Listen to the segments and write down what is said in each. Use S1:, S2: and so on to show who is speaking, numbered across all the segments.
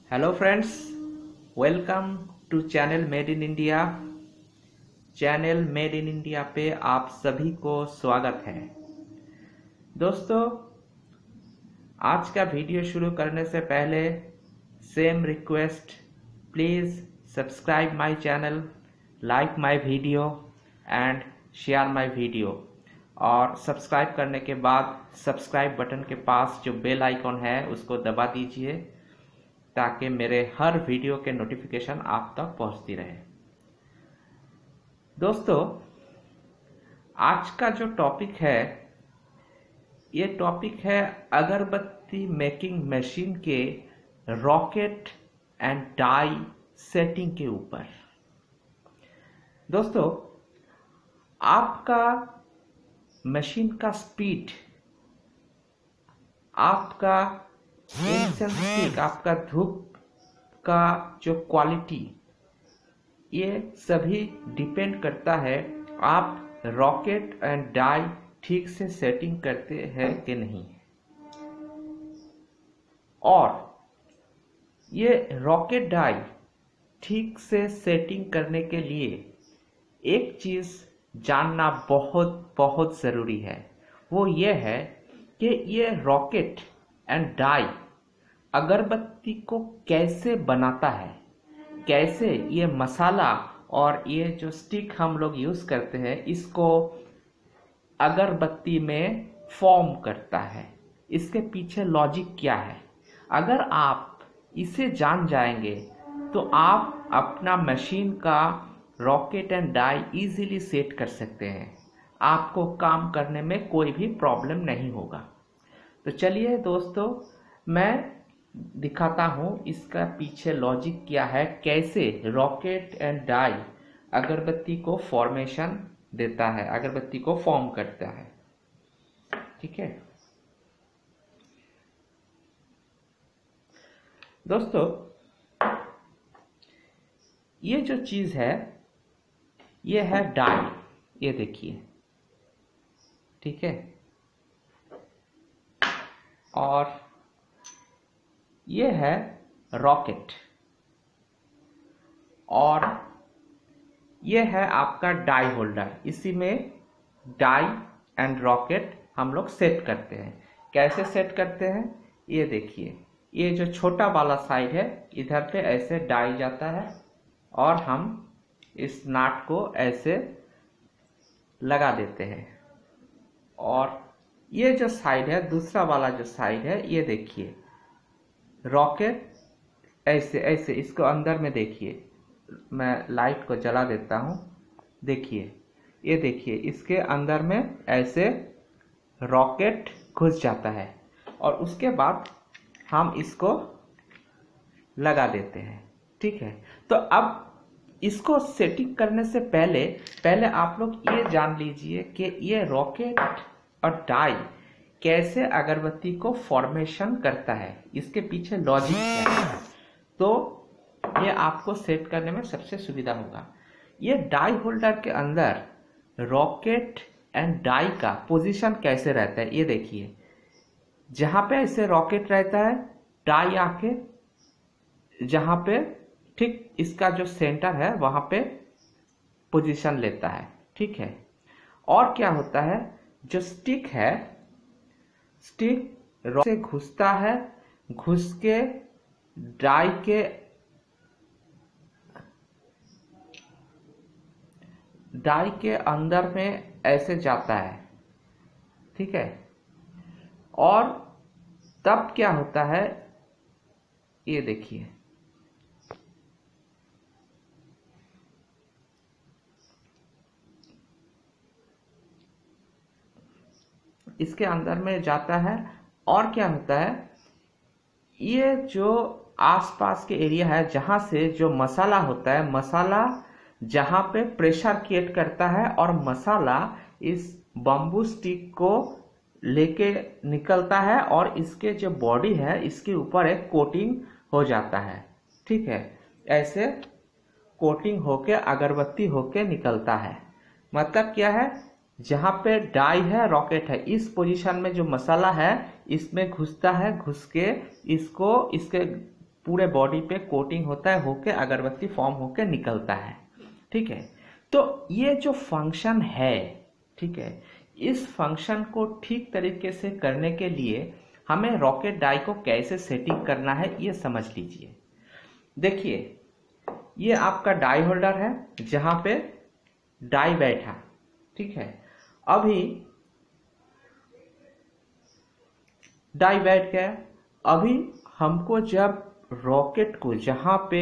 S1: Hello friends, welcome to channel made in India. Channel made in India पे आप सभी को स्वागत है। दोस्तों, आज का वीडियो शुरू करने से पहले same request, please subscribe my channel, like my video and share my video. और सब्सक्राइब करने के बाद सब्सक्राइब बटन के पास जो बेल आइकॉन है उसको दबा दीजिए ताकि मेरे हर वीडियो के नोटिफिकेशन आप तक पहुंचती रहे। दोस्तों, आज का जो टॉपिक है, ये टॉपिक है अगरबत्ती मेकिंग मशीन के रॉकेट एंड डाई सेटिंग के ऊपर। दोस्तों, आपका मशीन का स्पीड, आपका इंसेंस स्टिक, आपका धूप का जो क्वालिटी, ये सभी डिपेंड करता है आप रॉकेट एंड डाई ठीक से सेटिंग करते हैं कि नहीं। और ये रॉकेट डाई ठीक से सेटिंग करने के लिए एक चीज जानना बहुत बहुत जरूरी है। वो ये है कि ये रॉकेट एंड डाई अगरबत्ती को कैसे बनाता है, कैसे ये मसाला और ये जो स्टिक हम लोग यूज करते हैं इसको अगरबत्ती में फॉर्म करता है, इसके पीछे लॉजिक क्या है। अगर आप इसे जान जाएंगे तो आप अपना मशीन का rocket and die easily set कर सकते हैं। आपको काम करने में कोई भी प्रॉब्लम नहीं होगा। तो चलिए दोस्तों, मैं दिखाता हूं इसका पीछे लॉजिक क्या है, कैसे रॉकेट एंड डाई अगरबत्ती को फॉर्मेशन देता है, अगरबत्ती को फॉर्म करता है। ठीक है दोस्तों, ये जो चीज है ये है डाई, ये देखिए। ठीक है, और ये है रॉकेट, और ये है आपका डाई होल्डर। इसी में डाई एंड रॉकेट हम लोग सेट करते हैं। कैसे सेट करते हैं ये देखिए। ये जो छोटा वाला साइड है इधर पे ऐसे डाई जाता है और हम इस नाट को ऐसे लगा देते हैं। और ये जो साइड है, दूसरा वाला जो साइड है, ये देखिए रॉकेट ऐसे ऐसे इसको अंदर में देखिए। मैं लाइट को जला देता हूं, देखिए, ये देखिए इसके अंदर में ऐसे रॉकेट घुस जाता है और उसके बाद हम इसको लगा देते हैं। ठीक है, तो अब इसको सेटिंग करने से पहले आप लोग ये जान लीजिए कि ये रॉकेट और डाई कैसे अगरबत्ती को फॉर्मेशन करता है, इसके पीछे लॉजिक क्या है। तो ये आपको सेट करने में सबसे सुविधा होगा। ये डाई होल्डर के अंदर रॉकेट एंड डाई का पोजीशन कैसे रहता है ये देखिए। जहां पे ऐसे रॉकेट रहता है, डाई आके जहां पे ठीक इसका जो सेंटर है वहां पे पोजीशन लेता है। ठीक है, और क्या होता है, जो स्टिक है, स्टिक रॉकेट से घुसता है, घुस के डाई के अंदर में ऐसे जाता है। ठीक है, और तब क्या होता है ये देखिए। इसके अंदर में जाता है और क्या होता है, ये जो आसपास के एरिया है जहां से जो मसाला होता है, मसाला जहां पे प्रेशर क्रिएट करता है और मसाला इस बम्बू स्टिक को लेके निकलता है और इसके जो बॉडी है इसके ऊपर एक कोटिंग हो जाता है। ठीक है, ऐसे कोटिंग होके अगरबत्ती होके निकलता है। मतलब क्या है, जहां पे डाई है, रॉकेट है, इस पोजीशन में जो मसाला है इसमें घुसता है, घुस के इसको इसके पूरे बॉडी पे कोटिंग होता है, होके अगरबत्ती फॉर्म होके निकलता है। ठीक है, तो ये जो फंक्शन है, ठीक है, इस फंक्शन को ठीक तरीके से करने के लिए हमें रॉकेट डाई को कैसे सेटिंग करना है ये समझ लीजिए। देखिए, ये आपका डाई होल्डर है जहां पे डाई बैठा। ठीक है, अभी डाई बैठ गया। अभी हमको जब रॉकेट को जहां पे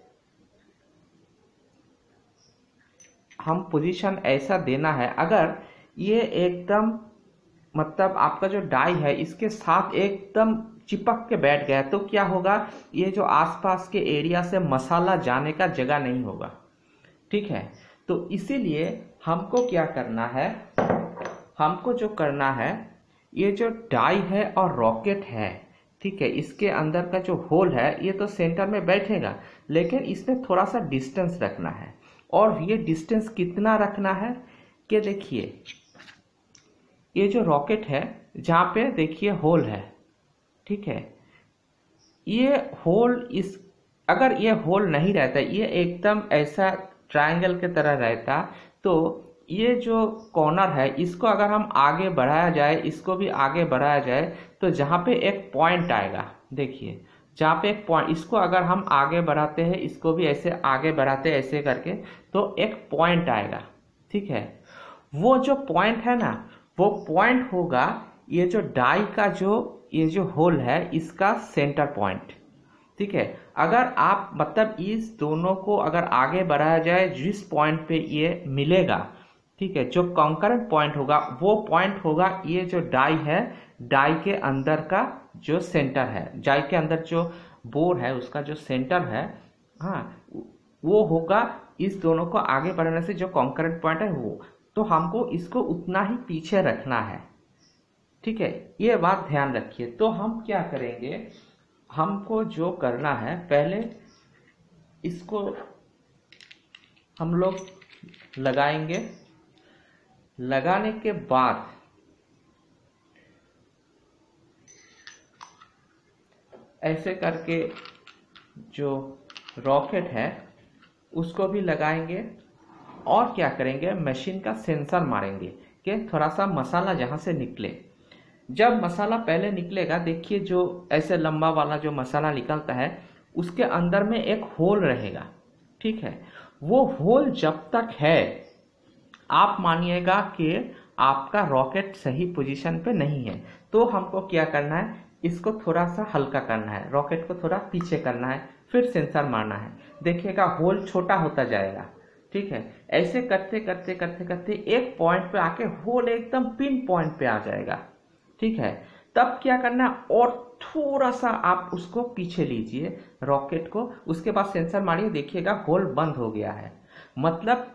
S1: हम पोजीशन ऐसा देना है, अगर ये एकदम मतलब आपका जो डाई है इसके साथ एकदम चिपक के बैठ गया तो क्या होगा, ये जो आसपास के एरिया से मसाला जाने का जगह नहीं होगा। ठीक है, तो इसीलिए हमको क्या करना है, हमको जो करना है, ये जो डाई है और रॉकेट है, ठीक है, इसके अंदर का जो होल है ये तो सेंटर में बैठेगा, लेकिन इसमें थोड़ा सा डिस्टेंस रखना है। और ये डिस्टेंस कितना रखना है कि देखिए, ये जो रॉकेट है जहां पे देखिए होल है, ठीक है, ये होल अगर ये होल नहीं रहता, ये एकदम ऐसा ट्रायंगल के तरह रहता, तो ये जो कॉर्नर है इसको अगर हम आगे बढ़ाया जाए, इसको भी आगे बढ़ाया जाए, तो जहां पे एक पॉइंट आएगा, देखिए जहां पे एक पॉइंट, इसको अगर हम आगे बढ़ाते हैं, इसको भी ऐसे आगे बढ़ाते हैं ऐसे करके, तो एक पॉइंट आएगा। ठीक है, वो जो पॉइंट है ना, वो पॉइंट होगा ये जो डाई का ये जो होल है इसका सेंटर पॉइंट। ठीक है, अगर आप मतलब इस दोनों को अगर आगे बढ़ाया जाए, जिस पॉइंट पे ये मिलेगा, ठीक है, जो कॉन्करेंट पॉइंट होगा वो पॉइंट होगा ये जो डाई है, डाई के अंदर का जो सेंटर है, डाई के अंदर जो बोर है उसका जो सेंटर है, हाँ, वो होगा इस दोनों को आगे बढ़ाने से जो कॉन्करेंट पॉइंट है वो। तो हमको इसको उतना ही पीछे रखना है। ठीक है, ये बात ध्यान रखिए। तो हम क्या करेंगे, हमको जो करना है, पहले इसको हम लोग लगाएंगे। लगाने के बाद ऐसे करके जो रॉकेट है उसको भी लगाएंगे, और क्या करेंगे, मशीन का सेंसर मारेंगे कि थोड़ा सा मसाला जहां से निकले। जब मसाला पहले निकलेगा, देखिए जो ऐसे लंबा वाला जो मसाला निकलता है उसके अंदर में एक होल रहेगा। ठीक है, वो होल जब तक है, आप मानिएगा कि आपका रॉकेट सही पोजीशन पे नहीं है। तो हमको क्या करना है, इसको थोड़ा सा हल्का करना है, रॉकेट को थोड़ा पीछे करना है, फिर सेंसर मारना है। देखिएगा होल छोटा होता जाएगा। ठीक है, ऐसे करते करते करते करते एक पॉइंट पे आके होल एकदम पिन पॉइंट पे आ जाएगा। ठीक है, तब क्या करना है, और थोड़ा सा आप उसको पीछे लीजिए रॉकेट को, उसके बाद सेंसर मारिए, देखिएगा होल बंद हो गया है। मतलब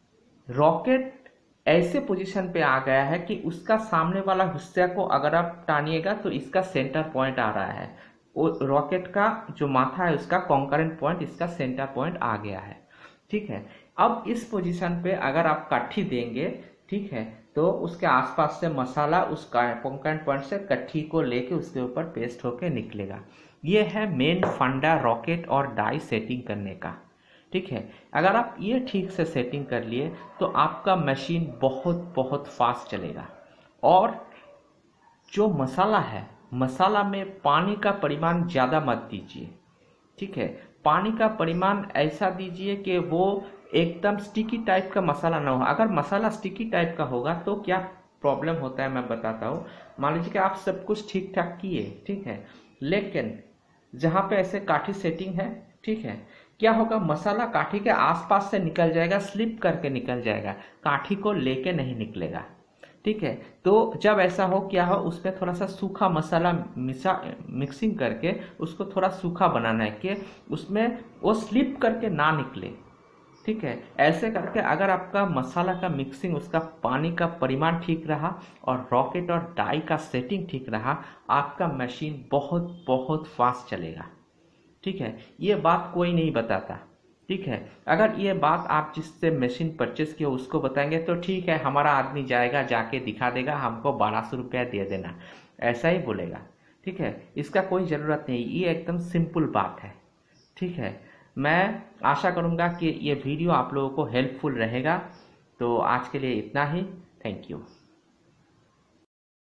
S1: रॉकेट ऐसे पोजीशन पे आ गया है कि उसका सामने वाला हिस्सा को अगर आप टानिएगा तो इसका सेंटर पॉइंट आ रहा है, वो रॉकेट का जो माथा है उसका कॉन्करेंट पॉइंट, इसका सेंटर पॉइंट आ गया है। ठीक है, अब इस पोजीशन पे अगर आप काठी देंगे, ठीक है, तो उसके आसपास से मसाला उस कॉन्करेंट पॉइंट से काठी को लेके उसके ऊपर पेस्ट होके निकलेगा। ये है मेन फंडा रॉकेट और डाई सेटिंग करने का। ठीक है, अगर आप ये ठीक से सेटिंग कर लिए तो आपका मशीन बहुत बहुत फास्ट चलेगा। और जो मसाला है, मसाला में पानी का परिमाण ज़्यादा मत दीजिए। ठीक है, पानी का परिमाण ऐसा दीजिए कि वो एकदम स्टिकी टाइप का मसाला ना हो। अगर मसाला स्टिकी टाइप का होगा तो क्या प्रॉब्लम होता है मैं बताता हूँ। मान लीजिए कि आप सब कुछ ठीक ठाक किए, ठीक है, लेकिन जहाँ पे ऐसे काठी सेटिंग है, ठीक है, क्या होगा, मसाला काठी के आसपास से निकल जाएगा, स्लिप करके निकल जाएगा, काठी को लेके नहीं निकलेगा। ठीक है, तो जब ऐसा हो, क्या हो, उसमें थोड़ा सा सूखा मसाला मिक्सिंग करके उसको थोड़ा सूखा बनाना है कि उसमें वो स्लिप करके ना निकले। ठीक है, ऐसे करके अगर आपका मसाला का मिक्सिंग, उसका पानी का परिमाण ठीक रहा और रॉकेट और डाई का सेटिंग ठीक रहा, आपका मशीन बहुत बहुत फास्ट चलेगा। ठीक है, ये बात कोई नहीं बताता। ठीक है, अगर ये बात आप जिससे मशीन परचेस किया उसको बताएंगे तो ठीक है, हमारा आदमी जाएगा, जाके दिखा देगा, हमको 1200 रुपया दे देना, ऐसा ही बोलेगा। ठीक है, इसका कोई ज़रूरत नहीं, ये एकदम सिंपल बात है। ठीक है, मैं आशा करूँगा कि ये वीडियो आप लोगों को हेल्पफुल रहेगा। तो आज के लिए इतना ही। Thank you.